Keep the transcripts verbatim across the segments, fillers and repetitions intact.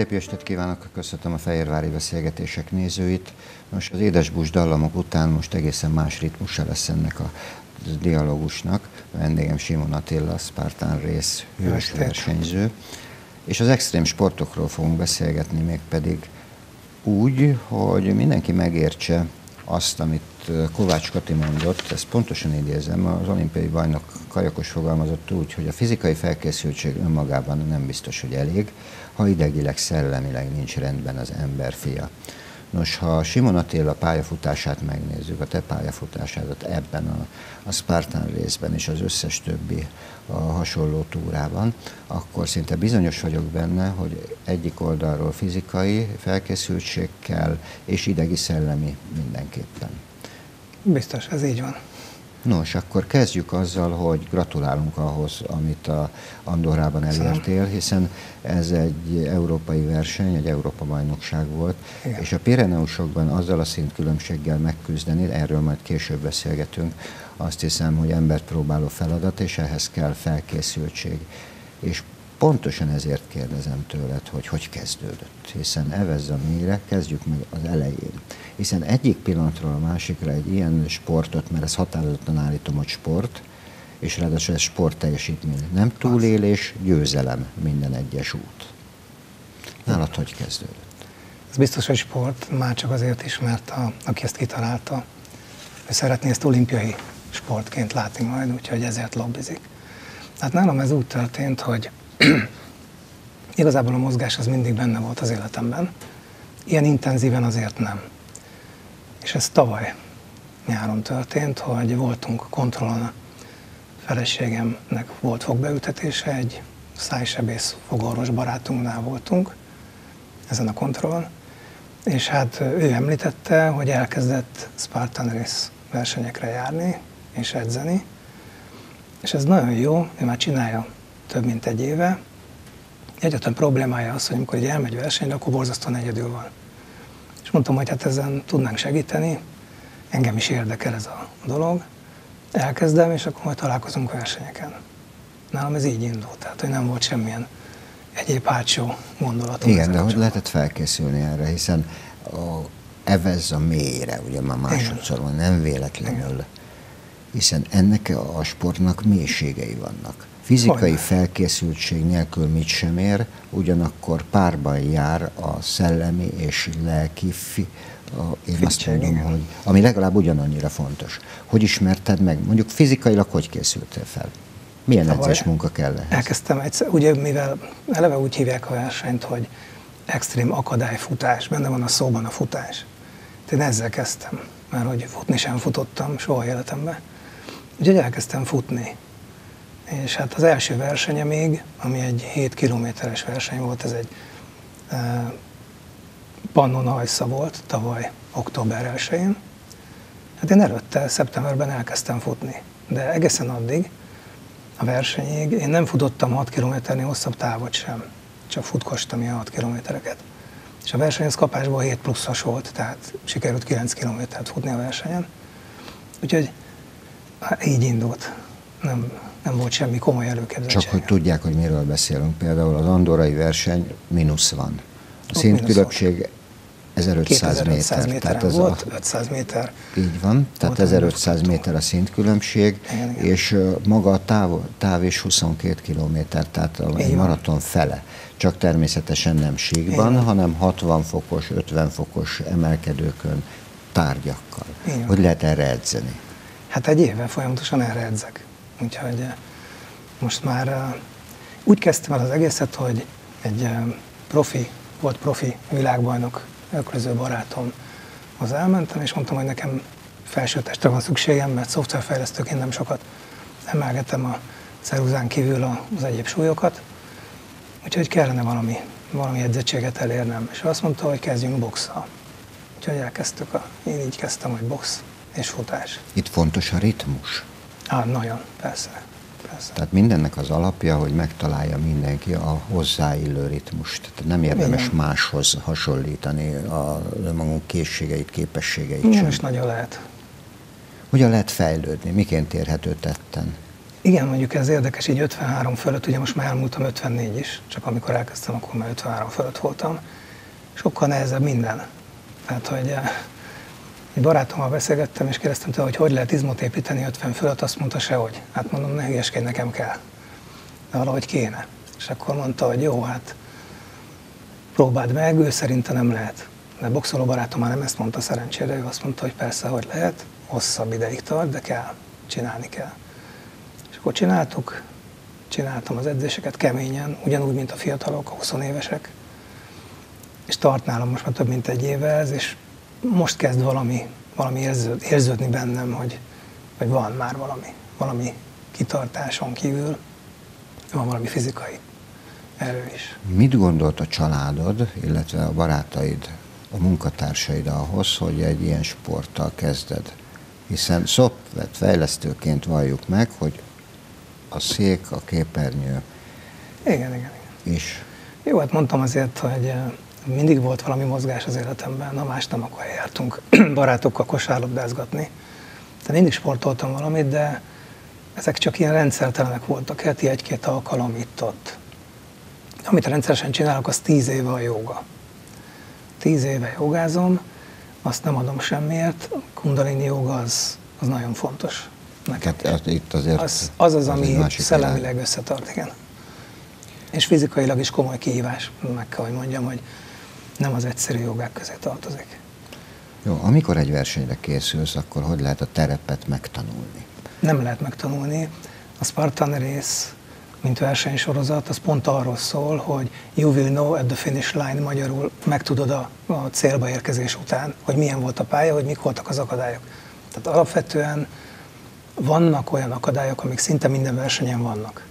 Szép jó estét kívánok, köszöntöm a Fehérvári Beszélgetések nézőit. Most az édesbús dallamok után most egészen más ritmusa lesz ennek a dialógusnak. A vendégem Simon Attila, Spartan Race hős versenyző. És az extrém sportokról fogunk beszélgetni, mégpedig úgy, hogy mindenki megértse azt, amit Kovács Kati mondott, ezt pontosan idézem, az olimpiai bajnok Kajakos fogalmazott úgy, hogy a fizikai felkészültség önmagában nem biztos, hogy elég, ha idegileg, szellemileg nincs rendben az ember fia. Nos, ha Simon Attila pályafutását megnézzük, a te pályafutásádat ebben a, a Spartan Race-ben és az összes többi a hasonló túrában, akkor szinte bizonyos vagyok benne, hogy egyik oldalról fizikai felkészültség kell, és idegi szellemi mindenképpen. Biztos, ez így van. Nos, akkor kezdjük azzal, hogy gratulálunk ahhoz, amit a Andorrában elértél, hiszen ez egy európai verseny, egy Európa-bajnokság volt, igen. És a Pireneusokban azzal a szintkülönbséggel megküzdeni, erről majd később beszélgetünk, azt hiszem, hogy embert próbáló feladat, és ehhez kell felkészültség. És pontosan ezért kérdezem tőled, hogy hogy kezdődött, hiszen evezz a mélyre, kezdjük meg az elején. Hiszen egyik pillanatról a másikra egy ilyen sportot, mert ez határozottan állítom, hogy sport, és ráadásul ez sport teljesítmény. Nem túlélés, győzelem minden egyes út. Nálad hogy kezdődött? Ez biztos, hogy sport, már csak azért is, mert a, aki ezt kitalálta, ő szeretné ezt olimpiai sportként látni majd, úgyhogy ezért lobbizik. Tehát nálam ez úgy történt, hogy igazából a mozgás az mindig benne volt az életemben. Ilyen intenzíven azért nem. És ez tavaly nyáron történt, hogy voltunk kontrollon, a feleségemnek volt fogbeültetése, egy szájsebész fogorvos barátunknál voltunk ezen a kontrollon, és hát ő említette, hogy elkezdett Spartan Race versenyekre járni és edzeni, és ez nagyon jó, ő már csinálja több mint egy éve. Egyetlen problémája az, hogy amikor egy elmegy versenyre, akkor borzasztóan egyedül van. És mondtam, hogy hát ezen tudnánk segíteni, engem is érdekel ez a dolog, elkezdem, és akkor majd találkozunk versenyeken. Nálam ez így indult, tehát hogy nem volt semmilyen egyéb hátsó gondolatom. Igen, de hogy lehetett felkészülni erre, hiszen a, evezz a mélyre, ugye már másodszor van, nem véletlenül, igen. Hiszen ennek a sportnak mélységei vannak. Fizikai Hogyne. felkészültség nélkül mit sem ér, ugyanakkor párban jár a szellemi és lelki, fi, a, én Fittség, azt mondom, igen. hogy ami legalább ugyanannyira fontos. Hogy ismerted meg? Mondjuk fizikailag hogy készültél fel? Milyen Tavaly edzés munka kell ehhez? Elkezdtem egyszer, ugye mivel eleve úgy hívják a versenyt, hogy extrém akadályfutás, benne van a szóban a futás. Tehát ezzel kezdtem, mert hogy futni sem futottam soha életemben. Úgyhogy elkezdtem futni. És hát az első versenye még, ami egy hét kilométeres verseny volt, ez egy e, Pannonhalsza volt tavaly október elsején. Hát én előtte, szeptemberben elkezdtem futni, de egészen addig, a versenyig én nem futottam hat kilométernél hosszabb távot sem, csak futkostam ilyen hat kilométereket. És a verseny az kapásból hét pluszos volt, tehát sikerült kilenc kilométert futni a versenyen. Úgyhogy így indult. Nem, nem volt semmi komoly előképzeltség. Csak hogy tudják, hogy miről beszélünk. Például az andorrai verseny mínusz van. A szintkülönbség ezerötszáz méter. Tehát ez volt, a, ötszáz méter. Így van, tehát ezerötszáz méter a szintkülönbség, igen, igen. És maga a táv, táv is huszonkét kilométer, tehát a maraton fele. Csak természetesen nem síkban, igen. hanem hatvan fokos, ötven fokos emelkedőkön, tárgyakkal. Igen. Hogy lehet erre edzeni? Hát egy éve folyamatosan erre edzek. Úgyhogy most már úgy kezdtem el az egészet, hogy egy profi, volt profi világbajnok, ökröző barátomhoz elmentem, és mondtam, hogy nekem felsőtestre van szükségem, mert szoftverfejlesztőként nem sokat emelgetem a ceruzán kívül az egyéb súlyokat, úgyhogy kellene valami, valami edzettséget elérnem. És azt mondta, hogy kezdjünk boxszal. Úgyhogy elkezdtük, a, én így kezdtem, hogy box és futás. Itt fontos a ritmus. Á, nagyon, persze, persze. Tehát mindennek az alapja, hogy megtalálja mindenki a hozzáillő ritmust. Tehát nem érdemes igen. máshoz hasonlítani a magunk készségeit, képességeit nem sem. is nagyon lehet. Hogyan lehet fejlődni? Miként érhető tetten? Igen, mondjuk ez érdekes, így ötvenhárom fölött, ugye most már elmúltam ötvennégy is, csak amikor elkezdtem, akkor már ötvenhárom fölött voltam. Sokkal nehezebb minden. Tehát, hogy egy barátommal beszélgettem, és kérdeztem tőle, hogy hogy lehet izmot építeni ötven fölött, azt mondta, sehogy. Hát mondom, ne hülyeskedj, nekem kell. De valahogy kéne. És akkor mondta, hogy jó, hát próbáld meg, ő szerinte nem lehet. De boxoló barátom már nem ezt mondta szerencsére, ő azt mondta, hogy persze, hogy lehet, hosszabb ideig tart, de kell, csinálni kell. És akkor csináltuk, csináltam az edzéseket keményen, ugyanúgy, mint a fiatalok, a huszonévesek, és tart nálam most már több mint egy éve ez, és most kezd valami, valami érződ, érződni bennem, hogy, hogy van már valami, valami kitartáson kívül, van valami fizikai erő is. Mit gondolt a családod, illetve a barátaid, a munkatársaid ahhoz, hogy egy ilyen sporttal kezded? Hiszen szoftverfejlesztőként valljuk meg, hogy a szék, a képernyő. Igen, igen, igen. És jó, hát mondtam azért, hogy mindig volt valami mozgás az életemben, na más nem, akkor jártunk barátokkal kosárlabdázgatni. Tehát mindig sportoltam valamit, de ezek csak ilyen rendszertelenek voltak, heti egy-két alkalom itt-ott. Amit rendszeresen csinálok, az tíz éve a jóga. Tíz éve jogázom, azt nem adom semmiért, kundalini jóga az, az nagyon fontos nekem. Hát, itt azért az, az az, az ami szellemileg összetart, igen. És fizikailag is komoly kihívás, meg kell, hogy mondjam, hogy nem az egyszerű jogák közé tartozik. Jó, amikor egy versenyre készülsz, akkor hogy lehet a terepet megtanulni? Nem lehet megtanulni. A Spartan Race, mint versenysorozat, az pont arról szól, hogy you will know at the finish line, magyarul megtudod a, a célba érkezés után, hogy milyen volt a pálya, hogy mik voltak az akadályok. Tehát alapvetően vannak olyan akadályok, amik szinte minden versenyen vannak.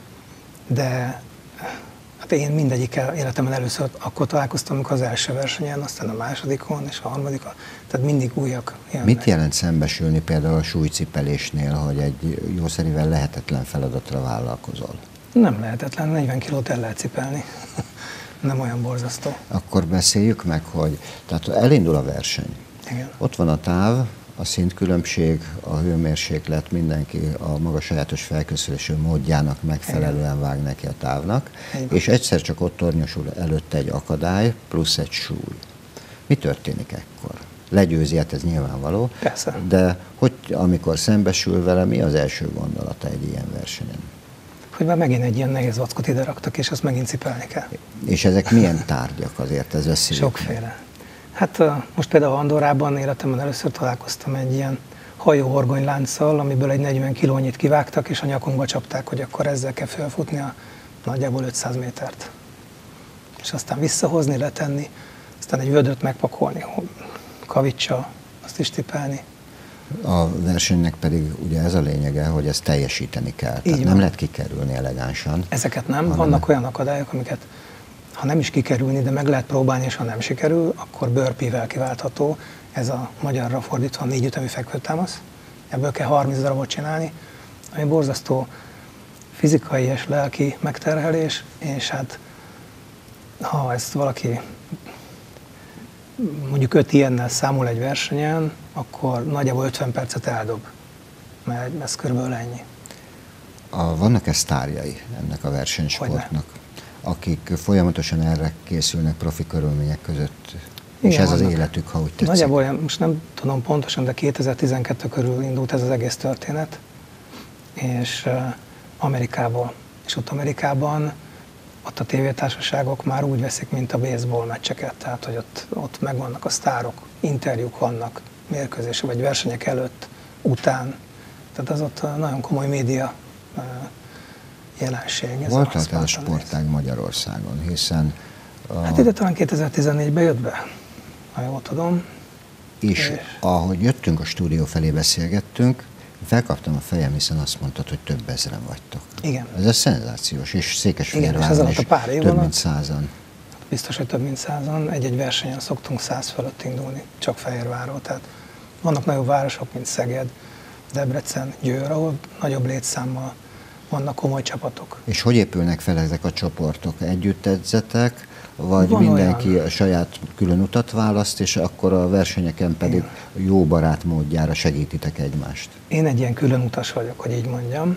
De hát én mindegyik életemben először akkor találkoztam, amikor az első versenyen, aztán a másodikon és a harmadikon, tehát mindig újak jönnek. Mit jelent szembesülni például a súlycipelésnél, hogy egy jószerivel lehetetlen feladatra vállalkozol? Nem lehetetlen, negyven kilót el lehet cipelni. Nem olyan borzasztó. Akkor beszéljük meg, hogy tehát elindul a verseny. Igen. Ott van a táv, a szintkülönbség, a hőmérséklet, mindenki a maga sajátos felkészülésű módjának megfelelően Igen. vág neki a távnak, Igen. és egyszer csak ott tornyosul előtte egy akadály, plusz egy súly. Mi történik ekkor? Legyőzi, hát ez nyilvánvaló, Persze. de hogy amikor szembesül vele, mi az első gondolata egy ilyen versenyen? Hogy már megint egy ilyen nehéz vackot ide raktak, és azt megint cipelni kell. És ezek milyen tárgyak azért, ez összejöjjön? Sokféle. Hát most például Andorrában életemben először találkoztam egy ilyen hajóhorgonylánccal, amiből egy negyven kilónyit kivágtak, és a nyakunkba csapták, hogy akkor ezzel kell felfutni a nagyjából ötszáz métert. És aztán visszahozni, letenni, aztán egy vödröt megpakolni, kavicsal, azt is tipelni. A versenynek pedig ugye ez a lényege, hogy ezt teljesíteni kell. Tehát nem lehet kikerülni elegánsan. Ezeket nem. Vannak olyan akadályok, amiket ha nem is kikerülni, de meg lehet próbálni, és ha nem sikerül, akkor burpee-vel kiváltható. Ez a magyarra fordítva négyütemű fekvőtámasz. Ebből kell harminc darabot csinálni, ami borzasztó fizikai és lelki megterhelés, és hát ha ezt valaki mondjuk öt ilyennel számol egy versenyen, akkor nagyjából ötven percet eldob, mert ez körülbelül ennyi. A, vannak-e sztárjai ennek a versenysportnak, akik folyamatosan erre készülnek profi körülmények között, és Igen, ez vannak. Az életük, ha úgy tetszik? Nagyjából, most nem tudom pontosan, de kétezer-tizenkettő körül indult ez az egész történet, és uh, Amerikából. És ott Amerikában ott a tévétársaságok már úgy veszik, mint a baseball meccseket, tehát hogy ott, ott megvannak a sztárok, interjúk vannak, mérkőzések vagy versenyek előtt, után. Tehát az ott nagyon komoly média uh, jelenség. Volt a, a sportág Magyarországon, hiszen... A... Hát ide talán kétezer-tizennégyben jött be, ha jól tudom. És, és ahogy jöttünk a stúdió felé beszélgettünk, felkaptam a fejem, hiszen azt mondtad, hogy több ezren vagytok. Igen. Ez a szenzációs, és Székesfehérváron Igen, és ez alatt a pár év több alatt, mint százan. Biztos, hogy több mint százan. Egy-egy versenyen szoktunk száz fölött indulni, csak Fehérvárról. Tehát vannak nagyobb városok, mint Szeged, Debrecen, Győr, ahol nagyobb létszámmal vannak komoly csapatok. És hogy épülnek fel ezek a csoportok? Együtt edzetek, vagy Van mindenki olyan. a saját külön utat választ, és akkor a versenyeken pedig Igen. jó barát módjára segítitek egymást? Én egy ilyen külön utas vagyok, hogy így mondjam.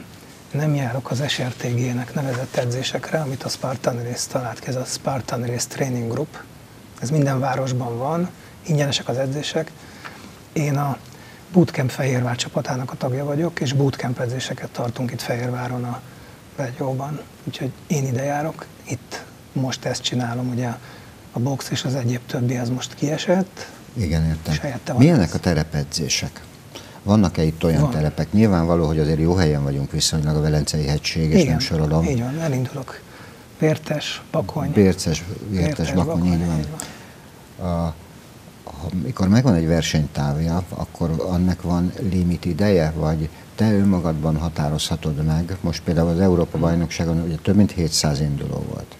nem járok az es er té gé-nek nevezett edzésekre, amit a Spartan Race talált ki, ez a Spartan Race Training Group. Ez minden városban van, ingyenesek az edzések. Én a Bootcamp Fehérvár csapatának a tagja vagyok, és bootcamp edzéseket tartunk itt Fehérváron a Vegyóban. Úgyhogy én ide járok, itt most ezt csinálom, ugye a box és az egyéb többi az most kiesett. Igen, értem. Milyenek a terepedzések? Vannak-e itt olyan van. Terepek? Nyilvánvaló, hogy azért jó helyen vagyunk viszonylag a Velencei hegység, és igen, nem sorolom. Így van, elindulok. Vértes, Bakony. Vértes, Vértes, Vértes Bakony, Bakony, így van. Így van. A, mikor megvan egy versenytávja, akkor annak van limit ideje, vagy te önmagadban határozhatod meg, most például az Európa-bajnokságon ugye több mint hétszáz induló volt,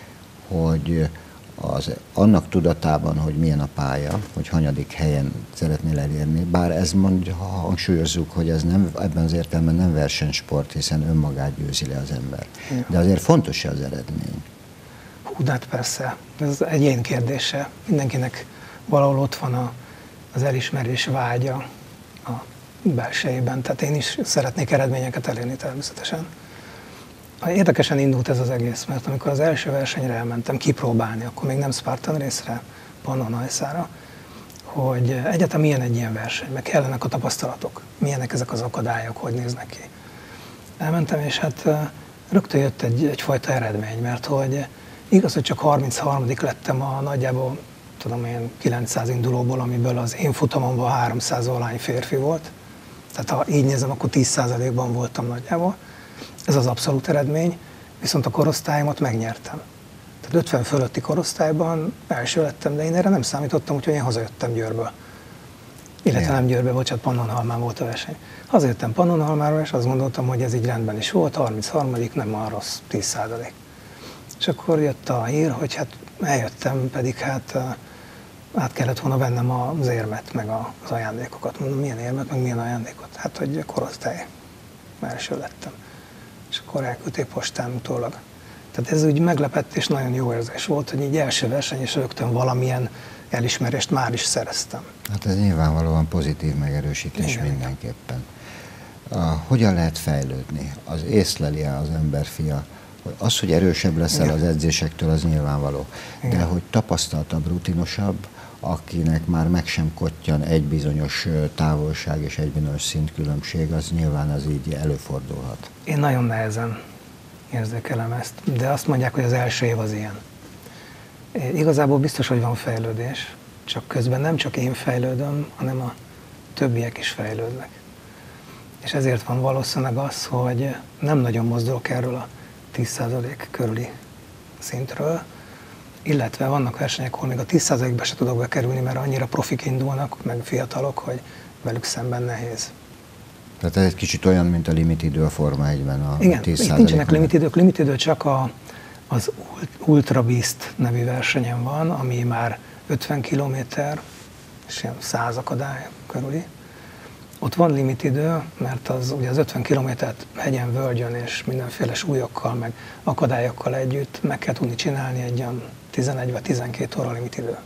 hogy az, annak tudatában, hogy milyen a pálya, hogy hanyadik helyen szeretnél elérni, bár ez mondja, ha hangsúlyozzuk, hogy ez nem, ebben az értelemben nem versenysport, hiszen önmagát győzi le az ember. De azért fontos az eredmény. Hú, de hát persze, ez egyén kérdése. Mindenkinek valahol ott van a, az elismerés vágya a belsejében, tehát én is szeretnék eredményeket elérni természetesen. Érdekesen indult ez az egész, mert amikor az első versenyre elmentem kipróbálni, akkor még nem Spartan Race-re, Pannonhalszára, hogy egyetem milyen egy ilyen verseny, meg kellenek a tapasztalatok, milyenek ezek az akadályok, hogy néznek ki. Elmentem, és hát rögtön jött egy, egyfajta eredmény, mert hogy igaz, hogy csak harmincharmadik lettem a nagyjából, tudom én, kilencszáz indulóból, amiből az én futamomban háromszáz valány férfi volt. Tehát ha így nézem, akkor tíz százalékban voltam nagyjából. Ez az abszolút eredmény, viszont a korosztályomat megnyertem. Tehát ötven fölötti korosztályban első lettem, de én erre nem számítottam, úgyhogy én hazajöttem Győrből. Illetve nem Győrbe, bocsánat, Pannonhalmán volt a verseny. Hazajöttem Pannonhalmáról, és azt gondoltam, hogy ez így rendben is volt, harmincharmadik nem olyan rossz, tíz százalék. És akkor jött a hír, hogy hát eljöttem, pedig hát át kellett volna vennem az érmet, meg az ajándékokat. Mondom, milyen érmet, meg milyen ajándékot? Hát, hogy korosztály első lettem. És akkor elküldték postán utólag. Tehát ez úgy meglepett, és nagyon jó érzés volt, hogy így első verseny, és rögtön valamilyen elismerést már is szereztem. Hát ez nyilvánvalóan pozitív megerősítés. Igen, mindenképpen. Uh, hogyan lehet fejlődni? Az észleli-e az emberfia? Az, hogy erősebb leszel az edzésektől, az nyilvánvaló. Igen. De hogy tapasztaltabb, rutinosabb, akinek már meg sem kottyan egy bizonyos távolság és egy bizonyos szintkülönbség, az nyilván az így előfordulhat. Én nagyon nehezen érzékelem ezt, de azt mondják, hogy az első év az ilyen. Igazából biztos, hogy van fejlődés, csak közben nem csak én fejlődöm, hanem a többiek is fejlődnek. És ezért van valószínűleg az, hogy nem nagyon mozdulok erről a tíz százalék körüli szintről, illetve vannak versenyek, ahol még a tíz százalékba se tudok bekerülni, mert annyira profik indulnak, meg fiatalok, hogy velük szemben nehéz. Tehát ez egy kicsit olyan, mint a limitidő a Forma egyben a igen, tíz százalék. Igen, nincsenek limitidők. Limitidő csak a, az Ultra Beast nevű versenyen van, ami már ötven kilométer, és ilyen száz akadály körüli. Ott van limitidő, mert az, ugye az ötven kilométert hegyen, völgyön és mindenféle súlyokkal, meg akadályokkal együtt meg kell tudni csinálni egy olyan tizenegy vagy tizenkét óra limitidő.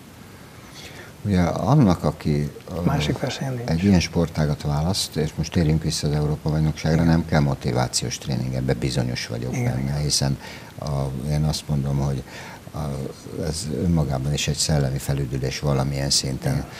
Ugye annak, aki másik versenyen nincs. Egy ilyen sportágat választ, és most térjünk vissza az Európa-bajnokságra, nem kell motivációs tréning, ebben bizonyos vagyok igen, benne, igen. Hiszen a, én azt mondom, hogy a, ez önmagában is egy szellemi felüdülés valamilyen szinten. Igen.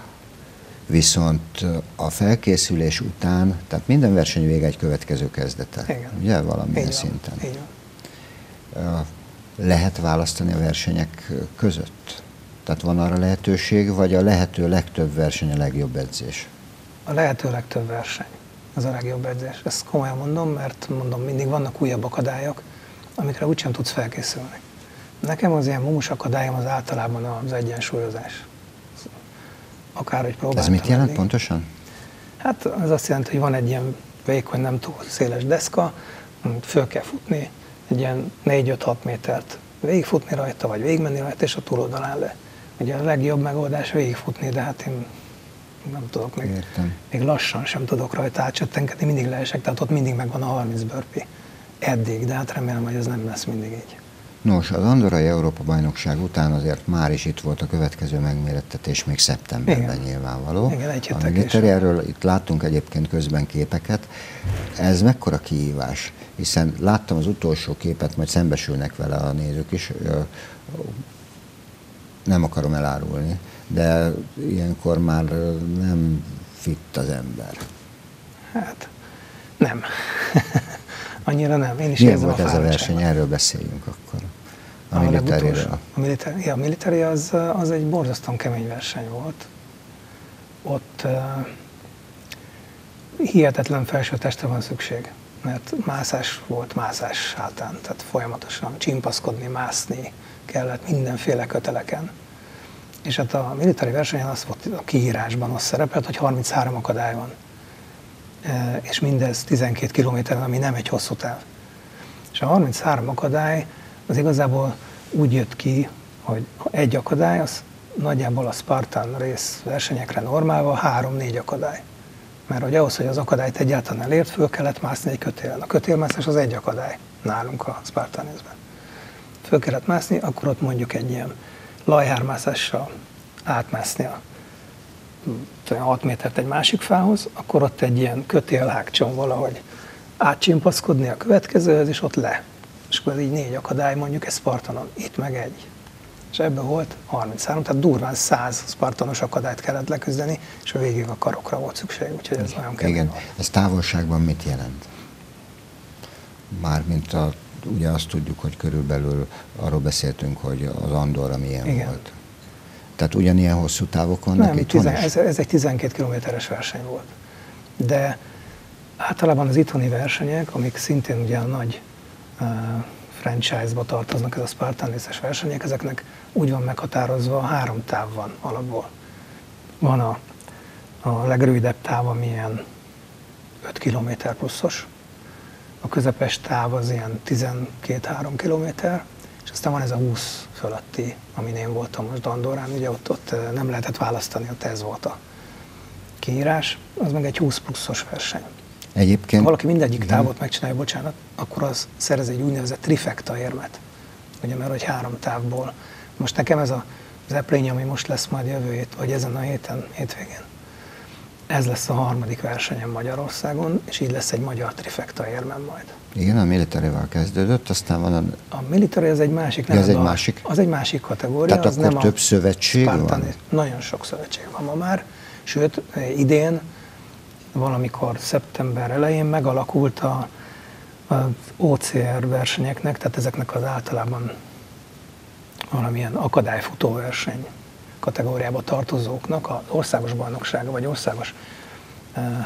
Viszont a felkészülés után, tehát minden verseny vége egy következő kezdete, igen. Ugye, valamilyen így szinten. Van, így van. Lehet választani a versenyek között? Tehát van arra lehetőség, vagy a lehető legtöbb verseny a legjobb edzés? A lehető legtöbb verseny az a legjobb edzés. Ezt komolyan mondom, mert mondom, mindig vannak újabb akadályok, amikre úgysem tudsz felkészülni. Nekem az ilyen mumus akadályom az általában az egyensúlyozás. Akárhogy próbáltam. Ez mit jelent lenni. Pontosan? Hát ez azt jelenti, hogy van egy ilyen vékony, nem túl széles deszka, amit föl kell futni, egy ilyen négy-öt-hat métert végigfutni rajta, vagy végigmenni rajta, és a túloldalán le. Ugye a legjobb megoldás végigfutni, de hát én nem tudok még, még lassan sem tudok rajta átcsöttenkedni, mindig leesek, tehát ott mindig megvan a harminc burpee. Eddig, de hát remélem, hogy ez nem lesz mindig így. Nos, az Andorrai Európa-bajnokság után azért már is itt volt a következő megmérettetés, még szeptemberben igen. Nyilvánvaló. Igen, egy héttel később. Erről itt láttunk egyébként közben képeket. ez mekkora kihívás? Hiszen láttam az utolsó képet, majd szembesülnek vele a nézők is, nem akarom elárulni, de ilyenkor már nem fit az ember. Hát nem. Annyira nem. Én is Milyen érzem volt a ez a verseny? fáradtságot. Erről beszéljünk akkor. A, A militáriről. legutolsó- A militari, ja, a militari az, az egy borzasztóan kemény verseny volt. Ott uh, hihetetlen felsőtestre van szükség, mert mászás volt mászás hátán, tehát folyamatosan csimpaszkodni, mászni kellett mindenféle köteleken. És hát a militári versenyen az volt a kiírásban, az szerepelt, hogy harminchárom akadály van. E, és mindez tizenkét kilométeren, ami nem egy hosszú táv. És a harminchárom akadály az igazából úgy jött ki, hogy egy akadály, az nagyjából a Spartan rész versenyekre normálva három-négy akadály. Mert hogy ahhoz, hogy az akadályt egyáltalán elért, föl kellett mászni egy kötélen. A kötélmászás az egy akadály nálunk a Spartan részben. Föl kellett mászni, akkor ott mondjuk egy ilyen lajhármászással átmászni a hat métert egy másik fához, akkor ott egy ilyen kötélhágcson valahogy átcsimpaszkodni a következőhöz, és ott le. És akkor ez így négy akadály, mondjuk egy Spartanon, itt meg egy. És ebből volt harminchárom, tehát durván száz Spartanos akadályt kellett leküzdeni, és a végig a karokra volt szükség, úgyhogy ez nagyon kemény Igen. volt. Ez távolságban mit jelent? Mármint a, ugye azt tudjuk, hogy körülbelül arról beszéltünk, hogy az Andorra milyen Igen. volt. Tehát ugyanilyen hosszú távok vannak Nem, itthon tizen, is? ez, ez egy tizenkét kilométeres verseny volt. De általában az itthoni versenyek, amik szintén ugye a nagy uh, franchise-ba tartoznak, ez a Spartan részes versenyek, ezeknek úgy van meghatározva, három táv van alapból. Van a, a legrövidebb táv, ami ilyen öt kilométer pluszos, a közepes táv az ilyen tizenkét-három kilométer, és aztán van ez a húsz fölötti, amin én voltam most Andorrán, ugye ott, ott nem lehetett választani, ott ez volt a kiírás, az meg egy húsz pluszos verseny. Egyébként... Ha valaki mindegyik távot megcsinálja, bocsánat, akkor az szerez egy úgynevezett trifecta érmet. Ugye, mert hogy három távból. Most nekem ez a Zeppelin, ami most lesz majd jövő hét, vagy ezen a héten, hétvégén. Ez lesz a harmadik versenyem Magyarországon, és így lesz egy magyar trifecta érmem majd. Igen, a militarival kezdődött, aztán van a... A military az egy másik, Ja, nem az egy a, másik? Az egy másik kategória. Tehát az akkor nem több a szövetség Spartan, van? Nagyon sok szövetség van ma már, sőt, idén valamikor szeptember elején megalakult a, az o cé er versenyeknek, tehát ezeknek az általában valamilyen akadályfutó verseny kategóriába tartozóknak az országos bajnoksága, vagy országos, eh,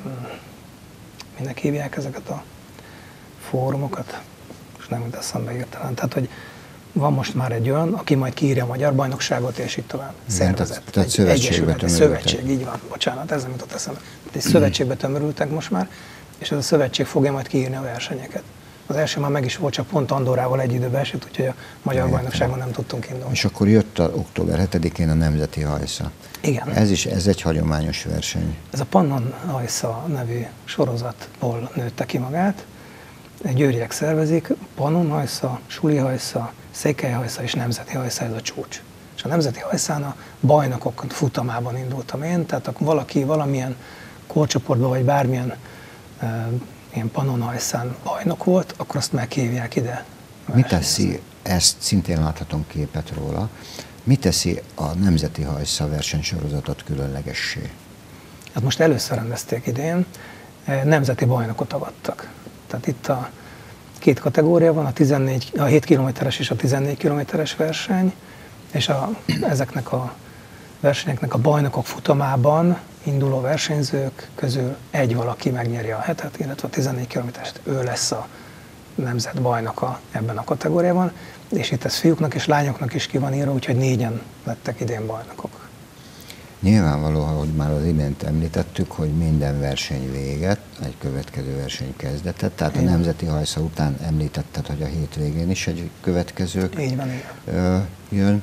minek hívják ezeket a fórumokat, és nem jut eszembe hirtelen. Tehát, hogy van most már egy olyan, aki majd kiírja a magyar bajnokságot, és így tovább. Szervezet. Tehát egy szövetségbe egyesület, egy szövetség, így van. Bocsánat, ez nem jutott eszembe. Egy szövetségbe tömörültek most már, és ez a szövetség fogja majd kiírni a versenyeket. Az első már meg is volt, csak pont Andorrával egy időben esett, úgyhogy a magyar Értem. bajnokságon nem tudtunk indulni. És akkor jött a október hetedikén a Nemzeti Hajsza. Igen. Ez is, ez egy hagyományos verseny. Ez a Pannon Hajsza nevű sorozatból nőtte ki magát. Győriek szervezik, Pannon Hajsza, Suli Hajsza, Székely Hajsza és Nemzeti Hajsza, ez a csúcs. És a Nemzeti Hajszán a bajnokok futamában indultam én, tehát akkor valaki valamilyen korcsoportban vagy bármilyen e, ilyen Pannon Hajszán bajnok volt, akkor azt meghívják ide. Mi teszi, ezt szintén láthatom képet róla, mi teszi a Nemzeti Hajsza versenysorozatot különlegessé? Hát most először rendezték idén, nemzeti bajnokot avattak. Tehát itt a két kategória van, a, tizennégy, a hét kilométeres és a tizennégy kilométeres verseny, és a, ezeknek a versenyeknek a bajnokok futamában induló versenyzők közül egy valaki megnyeri a hetet, illetve a tizennégy kilométerest, ő lesz a nemzet bajnoka ebben a kategóriában, és itt ez fiúknak és lányoknak is ki van írva, úgyhogy négyen lettek idén bajnokok. Nyilvánvaló, ahogy már az imént említettük, hogy minden verseny véget, egy következő verseny kezdetet, tehát igen. A Nemzeti Hajsza után említetted, hogy a hétvégén is egy következő így van, igen. jön.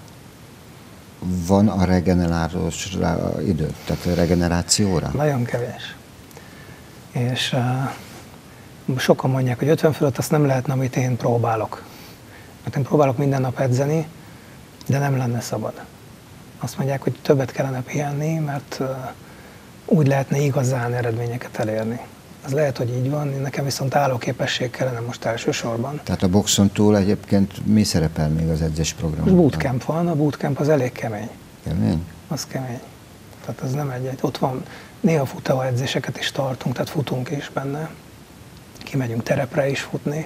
Van a regenerálós idő, tehát a regenerációra? Nagyon kevés. És uh, sokan mondják, hogy ötven fölött azt nem lehetne, amit én próbálok. Mert én próbálok minden nap edzeni, de nem lenne szabad. Azt mondják, hogy többet kellene pihenni, mert uh, úgy lehetne igazán eredményeket elérni. Az lehet, hogy így van, nekem viszont állóképesség kellene most elsősorban. Tehát a boxon túl egyébként mi szerepel még az edzésprogramban? Most bootcamp van, a bootcamp az elég kemény. Kemény? Az kemény. Tehát az nem egy, egy ott van, néha futó edzéseket is tartunk, tehát futunk is benne. Kimegyünk terepre is futni.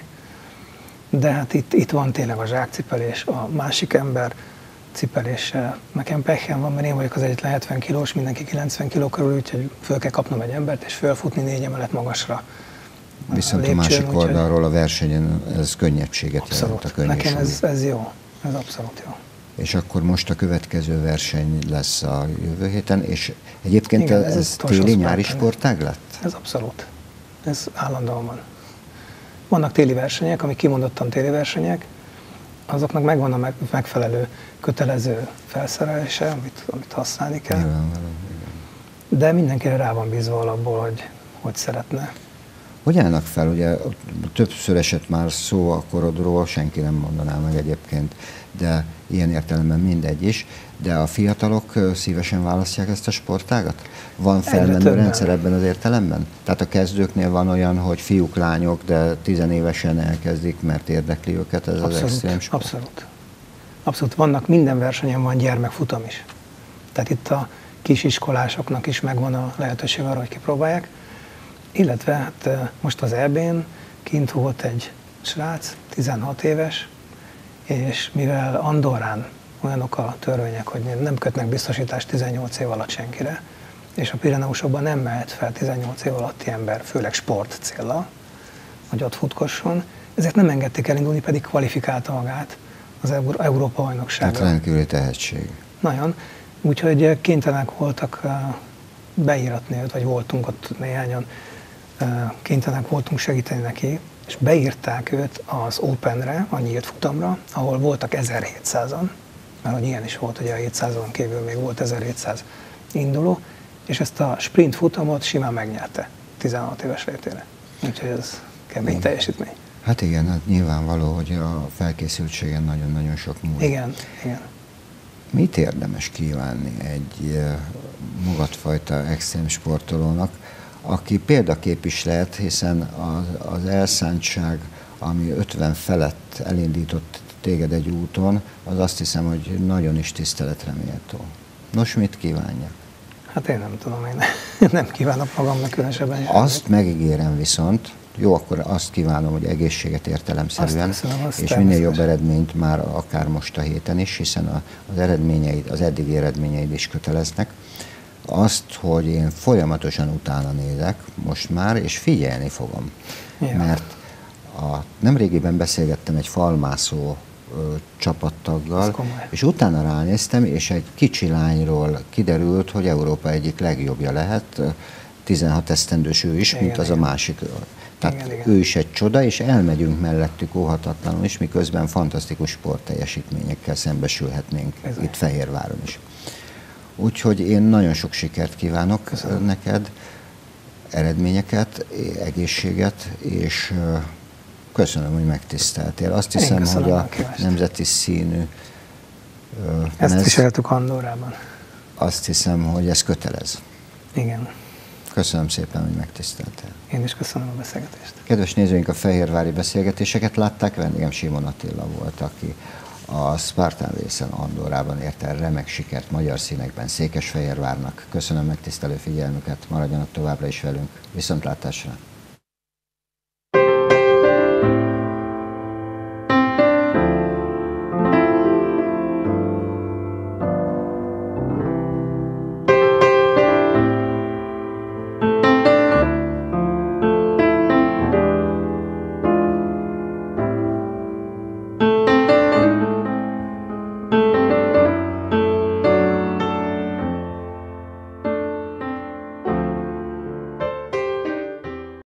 De hát itt, itt van tényleg a zsákcipelés, a másik ember cipeléssel. Nekem pechem van, mert én vagyok az egyetlen hetven kilós, mindenki kilencven kiló körül, úgyhogy föl kell kapnom egy embert, és fölfutni négy emelet magasra. Viszont a, a másik oldalról a versenyen ez könnyebbséget abszolút. jelent a könnyű Nekem ez, ez jó, ez abszolút jó. És akkor most a következő verseny lesz a jövő héten, és egyébként igen, ez, ez téli-nyári sportág lett? Ez abszolút. Ez állandóan van. Vannak téli versenyek, amik kimondottan téli versenyek, azoknak megvan a megfelelő kötelező felszerelése, amit, amit használni kell. Nyilvánvaló, de mindenkire rá van bízva alapból, hogy hogy szeretne. Hogy állnak fel? Ugye többször esett már szó a korodról, senki nem mondaná meg egyébként, de ilyen értelemben mindegy is. De a fiatalok szívesen választják ezt a sportágat? Van felmenő rendszer ebben az értelemben? Tehát a kezdőknél van olyan, hogy fiúk, lányok, de tizenévesen elkezdik, mert érdekli őket ez abszolút, az extrém sport? Abszolút. Abszolút. Vannak, minden versenyen van gyermekfutam is. Tehát itt a kisiskolásoknak is megvan a lehetőség arra, hogy kipróbálják. Illetve hát most az é bén kint volt egy srác, tizenhat éves, és mivel Andorrán olyanok a törvények, hogy nem kötnek biztosítást tizennyolc év alatt senkire, és a Pireneusokban nem mehet fel tizennyolc év alatti ember, főleg sport céllal, hogy ott futkosson, ezért nem engedték elindulni, pedig kvalifikálta magát az Európa bajnokságra. Hát rendkívüli tehetség. Nagyon. Úgyhogy kénytelenek voltak beíratni őt, vagy voltunk ott néhányan, kénytelenek voltunk segíteni neki, és beírták őt az Openre, a nyílt futamra, ahol voltak ezerhétszázan, mert hogy ilyen is volt, ugye a hétszázon kívül még volt ezerhétszáz induló, és ezt a sprint futamot simán megnyerte tizenhat éves létére. Úgyhogy ez kemény igen. teljesítmény. Hát igen, hát nyilvánvaló, hogy a felkészültségen nagyon-nagyon sok múlik. Igen, igen. Mit érdemes kívánni egy magadfajta extrém sportolónak, aki példakép is lehet, hiszen az, az elszántság, ami ötven felett elindított téged egy úton, az azt hiszem, hogy nagyon is tiszteletre méltó. Nos, mit kívánja? Hát én nem tudom, én nem kívánok magamnak különösebben. Azt megígérem viszont, jó, akkor azt kívánom, hogy egészséget értelemszerűen, azt hiszem, azt és minél jobb eredményt már akár most a héten is, hiszen a, az eredményeid, az eddigi eredményeid is köteleznek. Azt, hogy én folyamatosan utána nézek most már, és figyelni fogom. Ja. Mert a, nemrégiben beszélgettem egy falmászó ö, csapattaggal, és utána ránéztem, és egy kicsi lányról kiderült, hogy Európa egyik legjobbja lehet, tizenhat esztendős ő is, igen, mint az igen. a másik. Tehát igen, igen. ő is egy csoda, és elmegyünk mellettük óhatatlanul is, miközben fantasztikus sportteljesítményekkel szembesülhetnénk ez itt Fehérváron is. Úgyhogy én nagyon sok sikert kívánok Köszönöm. neked, eredményeket, egészséget, és köszönöm, hogy megtiszteltél. Azt hiszem, hogy a nemzeti színű ezt mez, viseltük Andorrában. Azt hiszem, hogy ez kötelez. Igen. Köszönöm szépen, hogy megtiszteltél. Én is köszönöm a beszélgetést. Kedves nézőink, a fehérvári beszélgetéseket látták, vendégem Simon Attila volt, aki a Spartan Race-en Andorrában ért el remek sikert magyar színekben Székesfehérvárnak. Köszönöm megtisztelő figyelmüket, maradjanak továbbra is velünk. Viszontlátásra!